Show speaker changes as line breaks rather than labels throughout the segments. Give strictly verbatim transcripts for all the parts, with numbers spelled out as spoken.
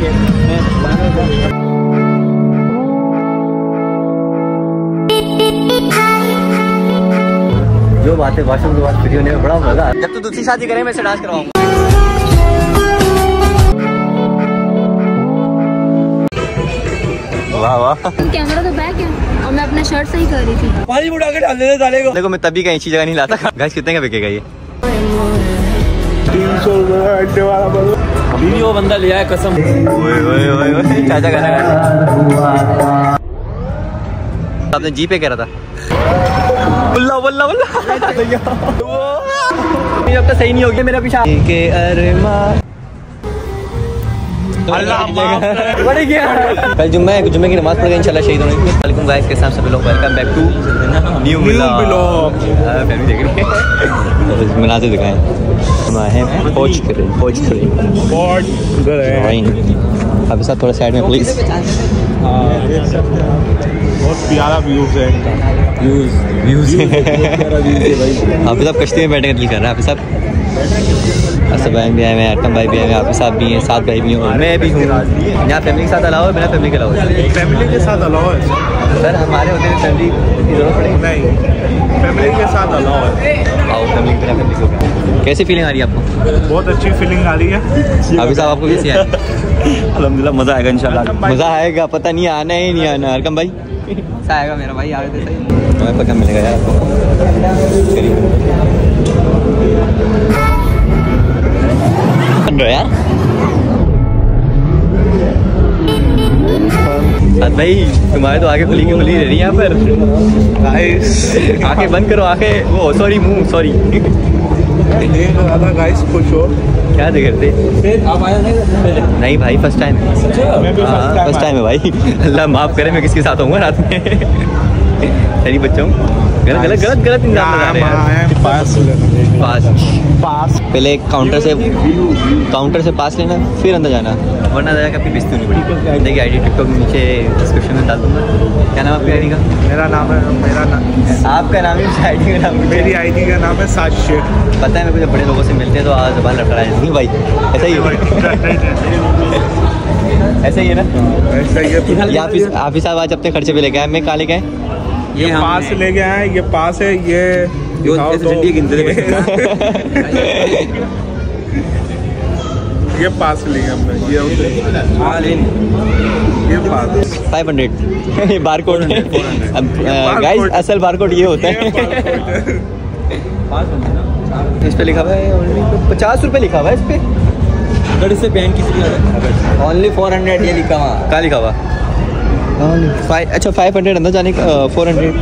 जो बात है वॉशरूम के बाद फ्री होने में बड़ा मजा है। जब तू दूसरी शादी करे मैं से डांस करवाऊंगा। वाह वाह।
कैमरा तो बैक है और मैं अपना शर्ट सही कर रही थी।
पानी उड़ा के डाल दे डालेगा। देखो मैं तभी कहीं अच्छी जगह नहीं लाता। गाइस कितने का बिकेगा ये?
तीन सौ रुपए अड्डे वाला बंदा। अभी भी वो बंदा लिया है कसम।
ओए ओए ओए ओए चाचा गाना गा। आपने जी पे कह रहा था। बल्ला बल्ला बल्ला। ये अब तो सही नहीं हो गया मेरा पीछा के अरमा। बढ़ गया। कल जुम्मा है, जुम्मे की नमाज पढ़ गई इंशाल्लाह शहीद होने की। वालेकुम गाइस, कैसे आप सभी लोग? Welcome back to new vlog. Family देख रही है। मनाते दिखाएं। हम हैं पहुंच करें पहुंच करें पहुंच गए। अभी साहब थोड़ा साइड में प्लीज।
बहुत प्यारा व्यूज है इनका।
व्यूज व्यूज अभी साहब कश्ती में बैठने का दिल कर रहा है। अभी साहब असद भाई भी आए हैं, अटम भाई भी आए हैं, आप साहब भी हैं, साथ भाई भी हैं और मैं भी हूँ। यहाँ फैमिली के साथ अलावा है, बिना फैमिली के अलावा?
फैमिली के साथ अलावा है
सर। हमारे होते हैं फैमिली की जरूरत पड़ेगी?
नहीं, फैमिली के साथ अलावा है।
आओ फैमिली बिना फैमिली को। कैसी फीलिंग आ रही है आपको?
बहुत अच्छी फीलिंग आ रही है।
अभी साहब आपको कैसी है?
अल्हम्दुलिल्लाह मज़ा आएगा इंशाल्लाह।
मज़ा आएगा, पता नहीं आना ही नहीं आना। अरकम भाई आएगा मेरा भाई, आगे तो सही हमें पता मिलेगा यार आपको। यार भाई तुम्हारे तो आगे खुली की खुली रह रही है यहाँ पर। आंखें बंद करो, आंखें वो सॉरी मुंह सॉरी।
देख रहा था गाइस, खुश हो
क्या देख रहे थे? आप आए नहीं भाई, फर्स्ट टाइम है। फर्स्ट टाइम है भाई। अल्लाह माफ करे, मैं किसके साथ होऊंगा रात में? सही बच्चों, गलत गलत गलत गलत इंतजाम लगा रहे हैं।
पास
पास पास पहले काउंटर से काउंटर से पास लेना, फिर अंदर जाना, वरना जाकर अपनी बेइज्जती होनी पड़ी। देखिए आईडी टिकटॉक नीचे डिस्क्रिप्शन में डाल दूंगा। क्या नाम आपकी आईडी का?
मेरा नाम है मेरा नाम
आपका नाम ही आईडी का नाम?
मेरी आईडी का नाम है साज शेख।
पता है मेरे को जब बड़े लोगों से मिलते हैं तो आज जबान लड़खड़ा जाती है भाई। ऐसा ही है ऐसा ही है ना?
ऐसा ही है।
आप ही साहब आज अपने खर्चे पे लेके आए, मैं कहाँ लेके आए?
ये पास ले गए हैं, ये पास है, ये ये पास लिए हमने, ये ये पास
फाइव हंड्रेड ये बार कोड है। गाइस असल बार कोड ये होता है। इस पे लिखा हुआ है पचास रुपए लिखा हुआ है इस पे। अगर इससे बैन किसी ओनली फोर हंड्रेड ये लिखा हुआ। कहाँ लिखा हुआ? फाइव अच्छा फाइव हंड्रेड अंदर जाने का फोर हंड्रेड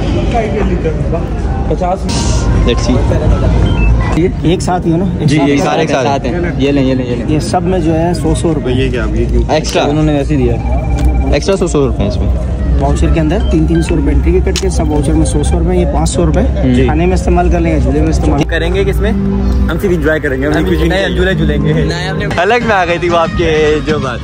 पचास। लेट्स सी
एक साथ ही हो ना?
जी एक सारे एक साथ हैं। ये लें ये लें ये लें।
ये सब में जो है सौ सौ रुपये।
ये क्या
एक्स्ट्रा उन्होंने वैसे दिया एक्स्ट्रा सौ सौ रुपये इसमें।
वाउचर के अंदर तीन तीन सौ रुपये एंट्री के कट के सब वाउचर में सौ सौ रुपये। ये पाँच सौ रुपये खाने में इस्तेमाल कर लेंगे, झूले में इस्तेमाल
करेंगे। किसमें? हम सिर्फ इंजॉय करेंगे, हम कुछ नहीं झूले झूलेंगे। अलग में आ गई थी वो आपके जो बात।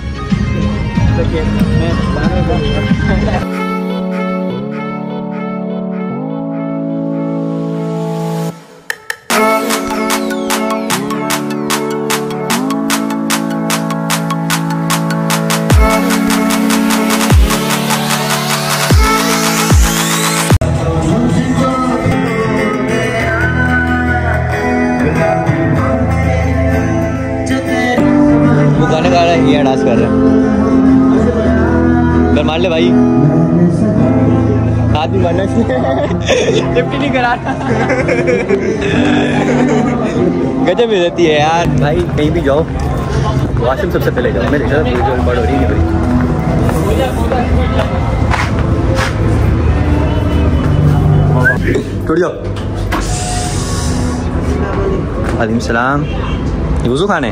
वो गाने गा रहा है, ये डांस कर रहा है। घर मार ले भाई, हाथ भी मारना लिफ्ट नहीं करा। गजब इज्जती है यार भाई। कहीं भी जाओ वॉशरूम सबसे पहले जाओ। मेरे घर पूरी बड़ हो रही है। टूट जाओ। वालेकुम सलाम। वुज़ू खाने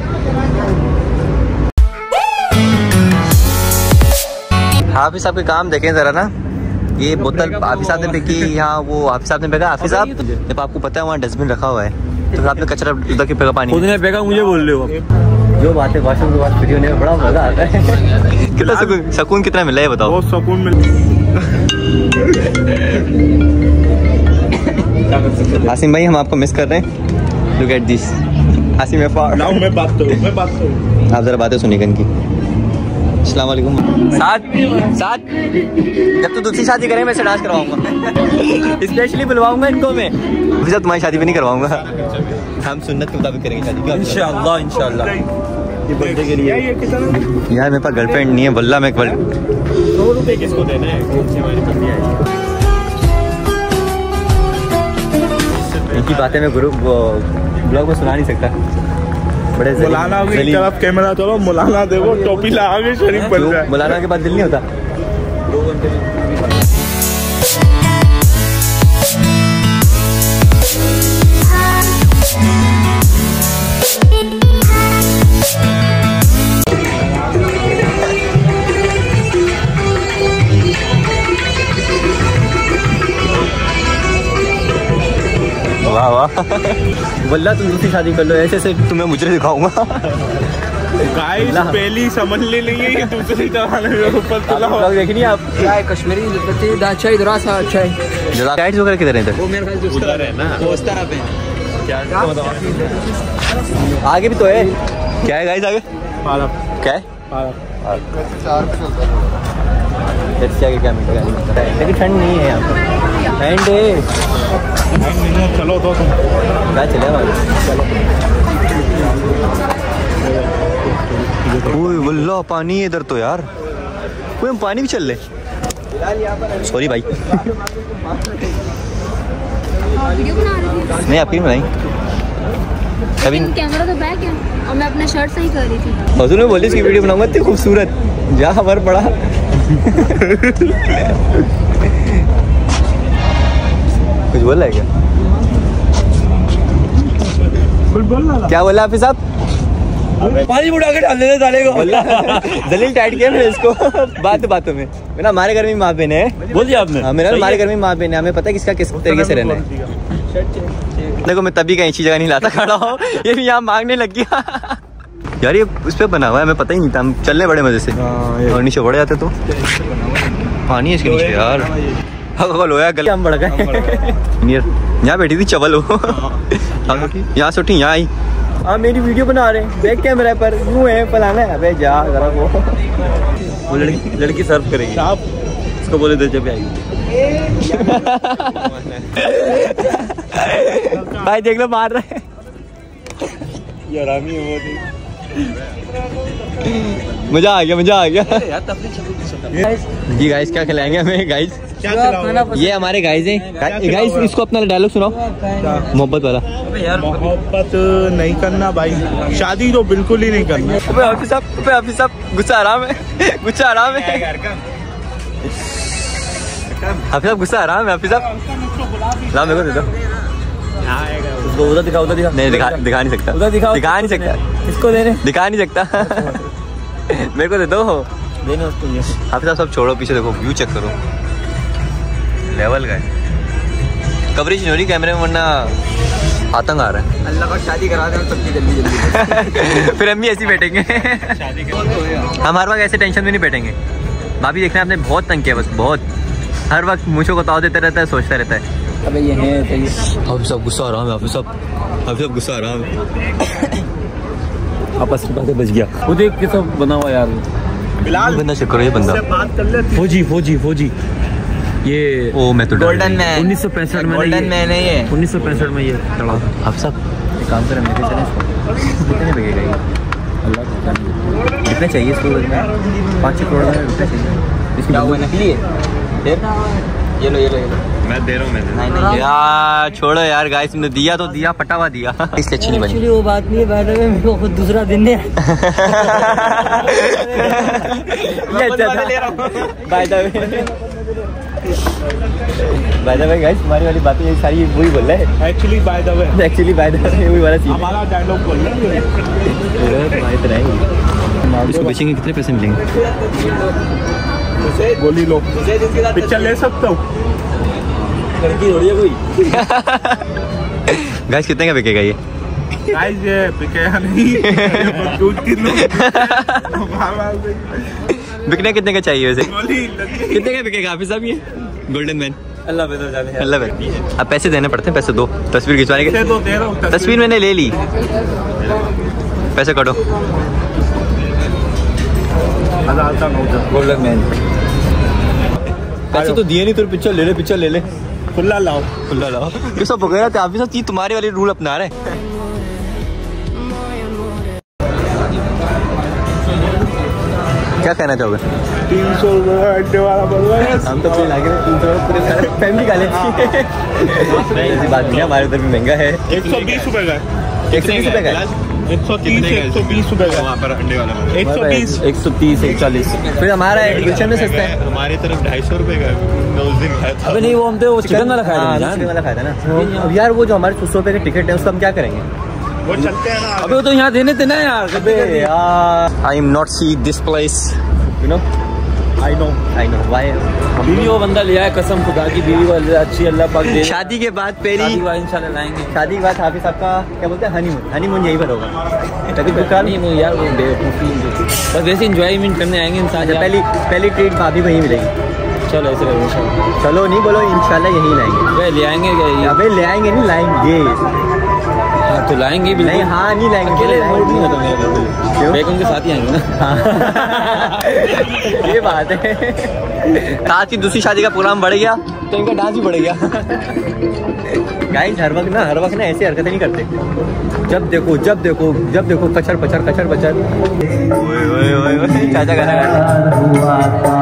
हाफिज साहब के काम देखें जरा ना। ये बोतल हाफिज साहब ने फेंकी यहाँ, वो हाफिज साहब ने फेंका। हाफिज साहब जब आपको पता है वहाँ डस्टबिन रखा हुआ है तो आपने कचरा उधर के फेंका, पानी खुद ने फेंका। मुझे बोल रहे हो जो बात है वॉशरूम के बाद फ्री होने में बड़ा मजा आता है। कितना सुकून सुकून कितना मिला है बताओ?
बहुत सुकून मिल।
आसिम भाई हम आपको मिस कर रहे हैं। Look at this Asim. मैं बात करूं मैं बात करूं आप जरा बातें सुनिए इनकी। अस्सलाम वालेकुम। साथ साथ जब तो दूसरी शादी करें मैं से डांस करवाऊंगा। स्पेशली बुलवाऊंगा इनको मैं। अभी तक तुम्हारी शादी भी नहीं करवाऊंगा। हम सुन्नत के मुताबिक करेंगे शादी इंशाअल्लाह इंशाअल्लाह। ये बर्थडे के लिए यार मेरे पास गर्लफ्रेंड नहीं है वल्ला। मैं दो रुपए किसको देना है? इनकी बातें मैं ग्रुप ब्लॉग में सुना नहीं सकता। बड़े
मौलाना की तरफ कैमरा चलो। मौलाना देखो टोपी लगा के शरीफ बन रहा है।
मौलाना के बाद दिल नहीं होता। वाह वाह वल्ला तुम दूसरी शादी कर लो। ऐसे ऐसे तुम्हें मुझे दिखाऊंगा।
गाइस पहली समझ ले नहीं है कि दूसरी तरह ऊपर तुला हो।
देखनी आप क्या है कश्मीरी अच्छा इधर सा अच्छा है। जरा टाइट वगैरह किधर है इधर? वो मेरे ख्याल से उस तरफ है ना। वो उस तरफ है क्या? आगे भी तो है। क्या है गाइस आगे? पालक। क्या है? पालक। क्या क्या मिलेगा? लेकिन ठंड नहीं है यहाँ पर। ठंड है। चलो तो तुम क्या चले चलो। ओए वल्लाह पानी है इधर तो यार। कोई हम पानी भी चल ले। सॉरी भाई।
वीडियो बना रही थी।
नहीं आपकी नहीं बनाई।
अभी कैमरा तो बैक है और मैं अपने शर्ट से ही कर रही थी।
हजूर ने बोली इसकी वीडियो बनाऊंगा। इतनी खूबसूरत जा खबर पड़ा। कुछ बोल रहा है क्या? क्या बोला हाफिज साहब? पानी बुढ़ा के डाल देते साले को। दलील टाइट किया मैंने इसको बात बातों में। मेरा हमारे घर में माँ बहन है। बोल दिया आपने? हाँ मेरा हमारे घर में माँ बहन है। हमें पता है किसका किस तरीके से रहना है। देखो मैं तभी कहीं अच्छी जगह नहीं लाता खड़ा हो। ये भी यहाँ मांगने लग गया। यार ये उस पर बना हुआ है। हमें पता ही नहीं था। हम चलने बड़े मजे से और नीचे बढ़ जाते तो पानी है इसके नीचे यार। लोया गल हम बढ़ गए। यहाँ बैठी थी चवल हो। यहाँ से उठी यहाँ आई। हाँ मेरी वीडियो बना रहे हैं बैक कैमरा पर यूँ है फलाना है। अबे जा जरा वो वो लड़की लड़की सर्व करेगी। आप इसको बोले दे जब आएगी। भाई देख लो मार रहे हैं। यार आमी वो मजा आ गया मजा आ गया। जी गाइस क्या खिलाएंगे हमें? गाइस ये हमारे गाइस हैं। गाइस इसको अपना डायलॉग सुनाओ मोहब्बत वाला।
मोहब्बत नहीं करना भाई। शादी तो बिल्कुल ही नहीं करना।
हाफिज साहब हाफिज साहब गुस्सा आराम है। गुस्सा आराम है। हाफिज साहब गुस्सा आराम है। हाफिज साहब ला मेरे को दे दो। उसको उधर दिखा उधर दिखा। नहीं दिखा दिखा नहीं सकता। उधर दिखा दिखा नहीं सकता। इसको देने दिखा नहीं सकता। मेरे को दे दो देने उसको। हाफिज साहब सब छोड़ो पीछे देखो व्यू चेक करो लेवल का है। कवरेज नहीं हो रही कैमरे में वरना आतंक आ रहा है। अल्लाह का शादी करा दे सबकी जल्दी जल्दी। फिर हम भी ऐसे बैठेंगे। हम हर वक्त ऐसे टेंशन में नहीं बैठेंगे। भाभी देखना आपने बहुत तंग किया बस बहुत। हर वक्त मुझे को ताव देता रहता है सोचता रहता है। अबे ये है हाफिज साहब गुस्सा आ रहा है। हाफिज साहब हाफिज साहब गुस्सा आ रहा है। आपस की बातें बच गया।
वो देख के सब बना हुआ यार।
बिलाल बंदा चेक करो ये बंदा
फौजी फौजी फौजी। ये
ओ मैं तो गोल्डन मैन
उन्नीस सौ पैंसठ में
गोल्डन मैन है ये।
उन्नीस सौ पैंसठ में ये चढ़ा।
आप सब एक काम करें लेके चलें इसको। कितने बिकेगा ये? अल्लाह कितने चाहिए इसको? पाँच छः करोड़ में रुपये चाहिए। इसकी नकली है। ये लो ये लो ये लो
मैं दे रहा हूँ। मैं
नहीं नहीं यार छोड़ो यार गाइस तुमने दिया तो दिया फटा हुआ दिया। इसलिए अच्छी नहीं बनी।
एक्चुअली वो बात नहीं है। बाय द वे मेरे को खुद दूसरा दिन है।
ये अच्छा था। By the way by the way guys हमारी वाली बातें ये सारी वही बोल रहे हैं।
Actually by the way
actually by the way वही वाला चीज
हमारा डायलॉग बोल रहे हैं।
इसको बेचेंगे कितने पैसे मिलेंगे?
गोली लो पिक्चर ले सकता हूँ।
लड़की थोड़ी है कोई। गाइस कितने का बिकेगा ये?
गाइस ये बिकेगा नहीं।
बिकने कितने का चाहिए वैसे? कितने का बिकेगा हाफिज साहब ये गोल्डन मैन? अल्लाह बेहतर जाने। अल्लाह बेहतर। अब पैसे देने पड़ते हैं। पैसे दो तस्वीर खिंचवाने के। तस्वीर मैंने ले ली। पैसे काटो।
हजार का नोट है।
Golden man. पैसे तो दिए नहीं, तो पिक्चर ले ले, पिक्चर ले ले।
खुला लाओ,
खुला लाओ। ये सब वगैरह थे, आप भी सब चीज तुम्हारे वाले रूल अपना रहे। क्या कहना चाहोगे?
तीन सौ रुपये अड्डे वाला बोल रहा है।
हम तो पूरे लागे में तीन सौ पूरे सारे फैमिली का ले। ऐसी बात नहीं है, हमारे उधर भी महंगा है।
एक सौ बीस रुपए का,
एक सौ बीस रुपए का,
एक सौ तीस एक सौ बीस रुपए का वहाँ पर अंडे वाला, एक सौ बीस
एक सौ तीस एक चालीस। फिर हमारा एडुकेशन में सस्ता है।
हमारी तरफ ढाई सौ रुपए का मैं उस दिन खाया था।
अबे नहीं, वो हम तो वो चिकन वाला खाया था।
चिकन वाला खाया था ना। अब यार वो जो हमारे छह सौ रुपए का टिकट है उसका हम क्या करेंगे?
वो चलते हैं ना।
अबे वो तो यहाँ देने थे ना यार।
I am not see this place, you know.
I know
I know why.
बीवी वो बंदा लिया है, कसम खुदा की बीवी को अच्छी अल्लाह पाक दे।
शादी के बाद पहली
इंशाल्लाह लाएंगे।
शादी के बाद हाफिज साहब का क्या बोलते हैं, हनीमून। हनीमून यहीं पर होगा। तभी दुकान
नहीं वो यार वो बेवकूफ़ी बस वैसे इंजॉयमेंट करने आएंगे इंसान।
पहली पहली ट्रीट भाभी वहीं मिलेगी।
चलो ऐसे करो इंशाल्लाह।
चलो नहीं बोलो, इंशाल्लाह यहीं लाएंगे।
अबे ले आएंगे क्या ये?
अबे ले आएंगे नहीं, लाएंगे।
हाँ तो लाएंगे भी।
नहीं हाँ नहीं लाएंगे,
अकेले
लाएंगे
नहीं होता मेरा बिल्कुल।
क्यों?
बेगम के साथ ही आएंगे ना।
ये बात है। आज की दूसरी शादी का प्रोग्राम बढ़ गया तो इनका डांस भी बढ़ गया। गाइस हर वक्त ना हर वक्त ना ऐसी हरकतें नहीं करते। जब देखो जब देखो जब देखो कचर पचर कचर पचर। ओए ओए ओए ओए चाचा गाना गा।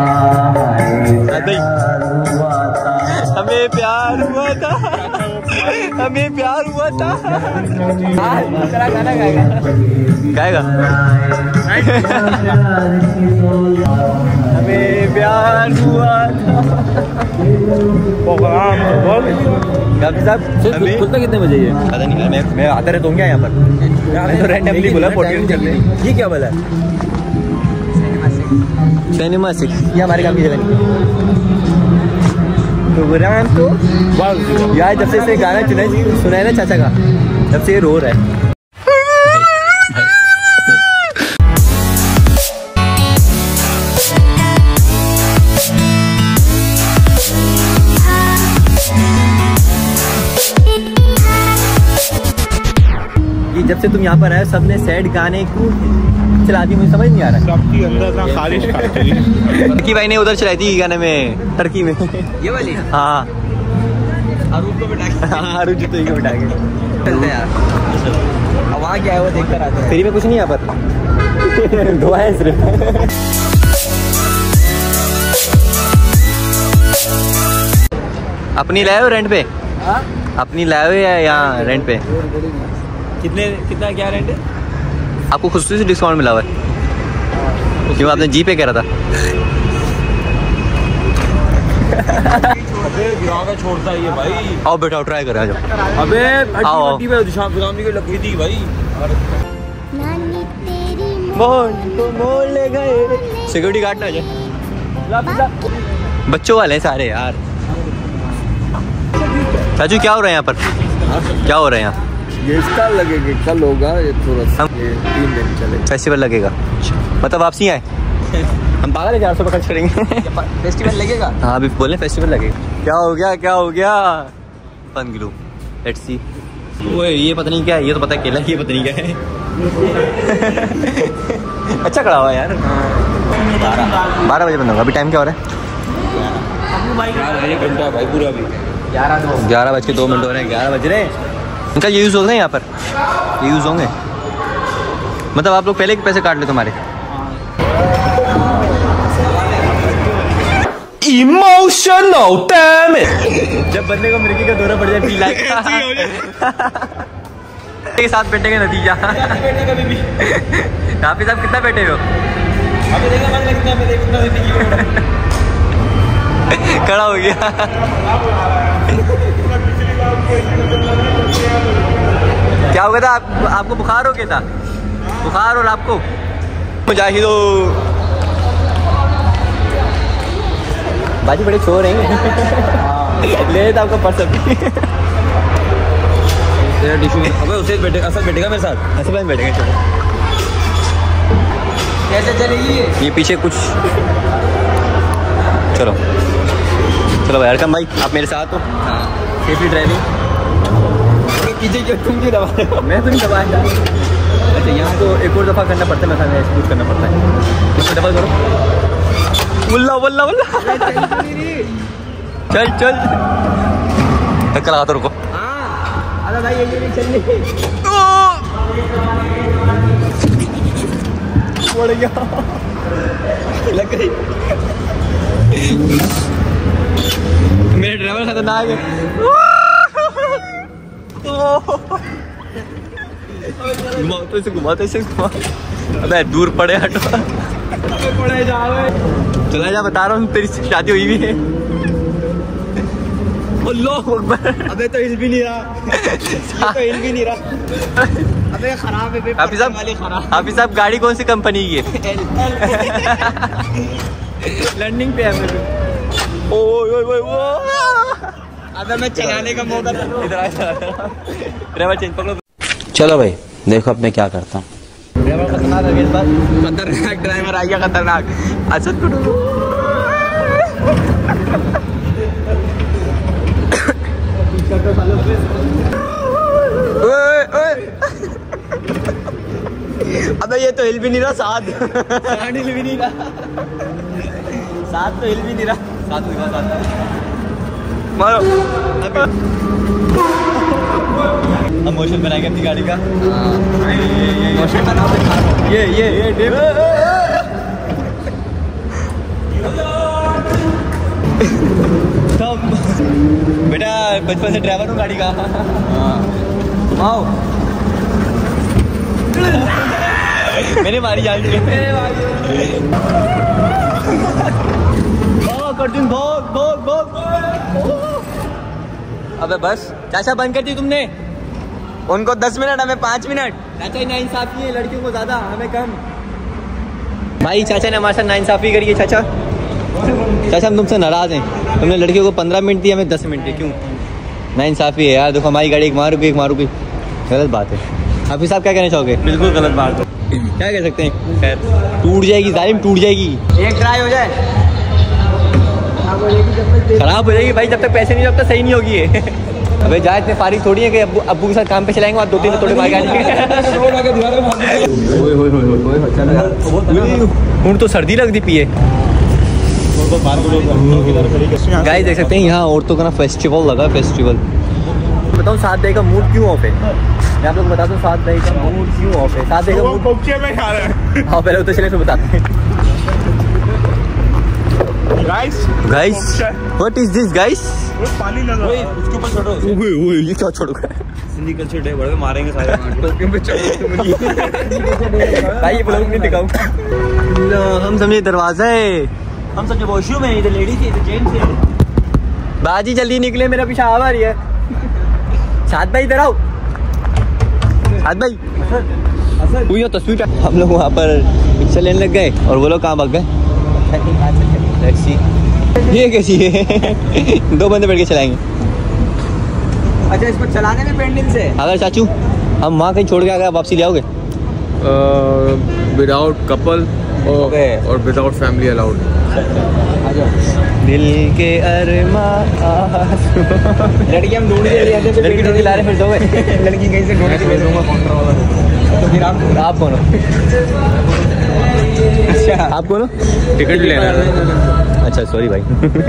हमें प्यार हुआ था, हमें प्यार हुआ था। दूसरा गाना गाएगा गाएगा हमें प्यार हुआ था।
प्रोग्राम
काफी साहब
खुलता कितने बजे ये?
पता नहीं यार, मैं मैं आता रहता हूँ क्या यहाँ पर। मैं तो रैंडमली बोला फोर्टी चलने।
ये क्या बोला?
सिनेमा सिक्स, ये हमारे काम की जगह नहीं। प्रोग्राम तो यार जब से इसे गाना चुना सुना है ना चाचा का, तब से ये रो रहा है। ये जब से तुम यहाँ पर आए सबने सैड गाने क्यों चला दी, मुझे समझ नहीं आ रहा है।
सबकी अंदर ना खारिश खाती।
टर्की भाई ने उधर चलाई थी गाने में, टर्की में।
ये वाली?
हाँ
अरूप को बिठा के।
हाँ अरुण जी को बिठा के
चलते यार। अब वहाँ क्या है वो देख कर आते हैं।
फ्री में कुछ नहीं यहाँ पर। दुआ है सिर्फ। अपनी लाए हो रेंट पे?
हाँ?
अपनी लाए हो या यहाँ रेंट पे?
कितने कितना क्या रेंट है?
आपको खुद से डिस्काउंट मिला हुआ है? क्यों आपने जी पे कह रहा था?
अबे गिरा छोड़ता है ये भाई।
आओ बेटा ट्राई करें, आ जाओ।
अबे
आओ
शाम की लगी थी भाई।
मोड़ तो मोड़ ले गए। सिक्योरिटी गार्ड ना आ जाए। बच्चों वाले हैं सारे यार। चाचू क्या हो रहा है यहाँ पर? क्या हो रहा है यहाँ?
ये स्टार लगेगा, कल होगा ये थोड़ा सा, ये तीन दिन चलेगा।
फेस्टिवल लगेगा मतलब वापसी आए? हम पागल है, चार सौ खर्च करेंगे।
फेस्टिवल लगेगा?
हाँ अभी बोले फेस्टिवल लगेगा। क्या हो गया क्या हो गया? Fun glue let's see. ओए ये पता नहीं क्या है, ये तो पता है केला, ये पता नहीं क्या है। अच्छा खड़ा हुआ यार। बारह बारह बजे बंद होगा। अभी टाइम क्या हो रहा है?
घंटा भाई पूरा भी। ग्यारह
ग्यारह बज के दो मिनट हो रहे हैं। ग्यारह बज रहे हैं। इनका ये यूज़ होगा यहाँ पर, ये यूज़ होंगे मतलब आप लोग पहले के पैसे काट ले तुम्हारे।
Emotional damage.
जब बंदे को मिर्गी का दौरा पड़ जाए पी लाख के साथ बैठे का नतीजा। हाफिज साहब कितना बैठे हो? खड़ा हो गया। क्या हो गया था? आप, आपको बुखार हो गया था? बुखार और आपको मुजाहिदो बाजी बड़े चोर हैं। ले था आपका पर्स अभी।
अबे उसे बैठे असल बैठेगा मेरे साथ।
ऐसे में बैठेंगे। चलो
कैसे चलेगी
ये पीछे कुछ। चलो चलो भाई अरकम भाई आप मेरे साथ हो। Safely driving. पीछे क्यों तुम क्यों दबा रहे हो? मैं तो नहीं दबाया। अच्छा यहाँ तो एक और दफ़ा करना पड़ता है, मैं एक्सक्यूज करना पड़ता है। इसको डबल करो। वल्ला वल्ला वल्ला। चल चल धक्का लगा तो रुको।
अरे भाई ये नहीं चलनी।
बढ़ गया लग गई। मेरे ड्राइवर खतरनाक है। घुमाओ तो इसे घुमाओ तो इसे घुमाओ। अबे दूर पड़े हटो। पड़े जाओ चला जा, बता रहा हूँ तेरी शादी हुई भी है। अल्लाह अकबर। अबे तो हिल भी नहीं रहा। तो हिल भी नहीं रहा। अबे खराब है। हाफिज साहब हाफिज साहब गाड़ी कौन सी कंपनी की है? लर्निंग पे है मेरे। ओए ओए ओए ओ। अबे मैं चलाने का मौका इधर आ। ड्राइवर चेंज पकड़ो।
चलो भाई देखो अब मैं क्या करता हूँ।
ड्राइवर खतरनाक है इस बार। खतरनाक ड्राइवर आ गया खतरनाक। असद को अबे ये तो हिल भी नहीं रहा। साथ हिल भी नहीं रहा। साथ तो हिल भी नहीं रहा। साथ दिखा साथ मारो। हम मोशन बनाएंगे अपनी गाड़ी का। मोशन बनाओ। ये ये ये बेटा बचपन से ड्राइवर हूँ गाड़ी का। आओ मैंने मारी जान के। अर्जुन भोग भोग भोग। अबे बस चाचा बंद कर दी तुमने। उनको दस मिनट हमें पाँच मिनट। चाचा नाइंसाफी है, लड़कियों को ज्यादा हमें कम। भाई चाचा ने हमारे साथ नाइंसाफी करी है। चाचा चाचा हम तुमसे नाराज हैं। तुमने लड़कियों को पंद्रह मिनट दिए, हमें दस मिनट दिए, क्यों? नाइंसाफी है यार। देखो हमारी गाड़ी एक मार रुपये एक मार रुपये गलत बात है। हाफिज साहब क्या कहना चाहोगे?
बिल्कुल गलत बात है।
क्या कह सकते हैं? खैर टूट जाएगी जालिम, टूट जाएगी। एक ट्राई हो जाए खराब हो जाएगी भाई। जब तक पैसे नहीं जब तक सही नहीं होगी ये। अबे जा इतने फारिग थोड़ी है कि अब्बू अब्बू के साथ काम पे चलाएंगे। आप दो तीन थोड़े मार के हूँ तो सर्दी लग दी पिए। गाइस देख सकते हैं यहाँ औरतों का ना फेस्टिवल लगा। फेस्टिवल बताऊँ सात दही का मूड क्यों ऑफ है? मैं आप लोग बताता हूँ सात दही का मूड क्यों ऑफ है। सात दही का मूड हाँ पहले तो चले फिर बताते हैं।
Guys
guys what is this guys?
पानी लगा उसके ऊपर छोड़ो।
ओए ओए ये क्या छोड़ोगा?
सिंधी कल्चर डे बड़े मारेंगे सारे।
भाई ये ब्लॉग नहीं दिखाऊंगा। हम समझे दरवाजा है। हम समझे वॉशरूम है। इधर लेडीज है इधर जेंट्स है। बाजी जल्दी निकले मेरा पीछे आ रही है। साथ भाई इधर आओ। साथ भाई हुई तस्वीर। हम लोग वहाँ पर पिक्चर लेने लग गए और वो लोग कहाँ भाग गए? ये कैसी है? दो बंदे बैठ के चलाएंगे।
अच्छा इसको चलाने में पेंडिंग से
अगर चाचू हम वहाँ कहीं छोड़ के आ गए वापसी ले आओगे?
विदाउट कपल और विदाउट फैमिली अलाउड।
दिल के अरमा
लड़की हम ढूंढ के ले आते हैं।
लड़की ढूंढ के ला रहे फिर दोगे?
लड़की कहीं से ढूंढ के ले दूंगा कॉन्ट्रा वाला। तो फिर आप
आप कौन हो? अच्छा आप कौन हो?
टिकट लेना है।
अच्छा सॉरी भाई।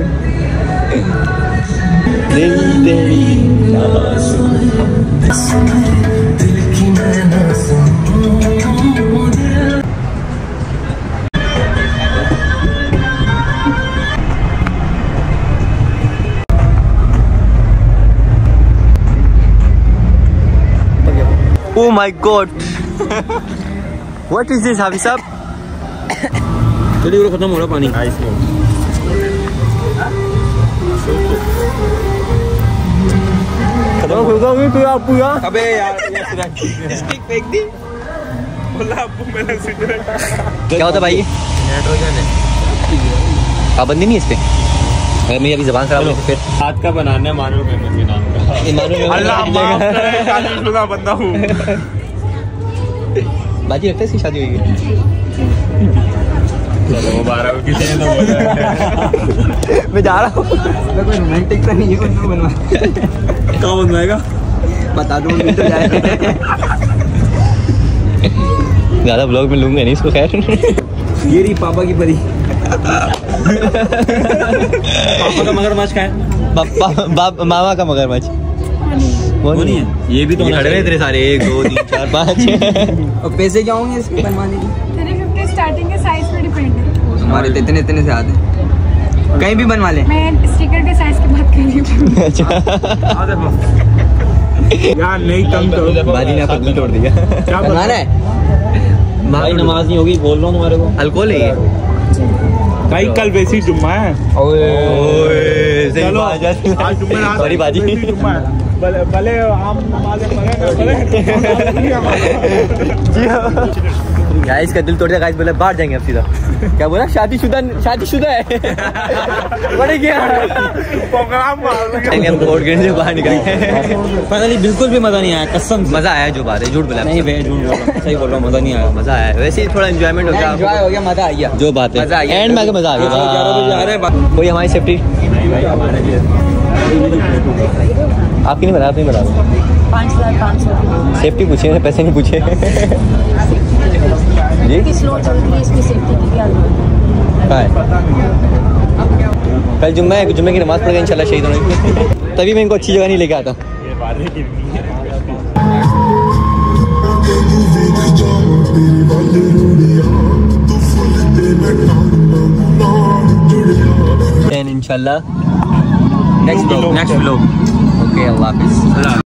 दिल तेरी Oh my God! What is this, हाफिज साहब?
चलिए खत्म हो रहा पानी।
खत्म हो गया तू आप पूरा।
अबे यार
स्टिक फेंक दी।
बोला अब्बू मैंने सिगरेट।
क्या होता भाई? नाइट्रोजन है। पाबंदी नहीं है इस पे। अगर मेरी अभी जबान खराब हो तो फिर
हाथ का बनाना है मानव करने के नाम का। अल्लाह माफ करे शादीशुदा बंदा हूँ।
बाजी लगता है इसकी शादी हुई है।
चलो बारह किसी ने तो बोला।
मैं जा रहा हूँ।
कोई रोमांटिक तो नहीं है। बनवा
कहाँ बनवाएगा?
बता दूँ तो जाए।
ज़्यादा ब्लॉग में लूँगा नहीं इसको, खैर।
ये रही पापा की परी।
पापा का मगरमच्छ का है,
पापा बाप मामा का मगरमच्छ वो नहीं है। ये भी तो खड़े हैं तेरे सारे, एक दो तीन चार पाँच।
और पैसे क्या होंगे इसके बनवाने के?
थ्री फिफ्टी स्टार्टिंग के साइज पे डिपेंड है।
तुम्हारे तो इतने इतने से आते हैं, कहीं भी बनवा ले।
मैं स्टिकर के साइज की बात कर रही हूँ।
यार नहीं कम तो
बाजी ने आपका दिल तोड़ दिया।
क्या
बनवाना है?
भाई नमाज नहीं होगी, बोल रहा हूँ तुम्हारे को। अल्कोहल है ये
भाई, कल वैसी जुम्मा है।
ओए सही
चलो,
बात है।
आज जुम्मेरात
सॉरी बाजी।
वैसी जुम्मा है। भले भले हम नमाज़ें पढ़े ना पढ़े।
गाइस का दिल तोड़ दिया। गाइस बोले बाहर जाएंगे अब सीधा। क्या बोला? शादीशुदा शादीशुदा है। बड़े क्या
प्रोग्राम मार
हम कोर्ट गेट से बाहर निकल गए।
पता नहीं, बिल्कुल भी मजा नहीं आया कसम से।
मजा आया, जो बात है, झूठ बोला
नहीं भाई, झूठ बोल रहा हूं, सही बोल रहा हूँ, मजा नहीं आया।
मजा आया, वैसे ही थोड़ा एंजॉयमेंट हो गया।
एंजॉय हो गया, मजा आ गया।
जो बात है,
मजा आ गया।
एंड में आके मजा आ गया।
ग्यारह बजे आ रहे हैं।
कोई हमारी सेफ्टी आपकी नहीं बता, आप नहीं बता
पाँच हजार पाँच सौ
सेफ्टी पूछे, पैसे नहीं पूछे। जी
स्लो चल रही है, इसकी सेफ्टी की क्या जरूरत है?
कल जुम्मा है, जुम्मे की नमाज पढ़ के इंशाल्लाह शहीद होने। तभी मैं इनको अच्छी जगह नहीं लेके आता। इंशाल्लाह next blog next blog okay, अल्लाह हाफिज़।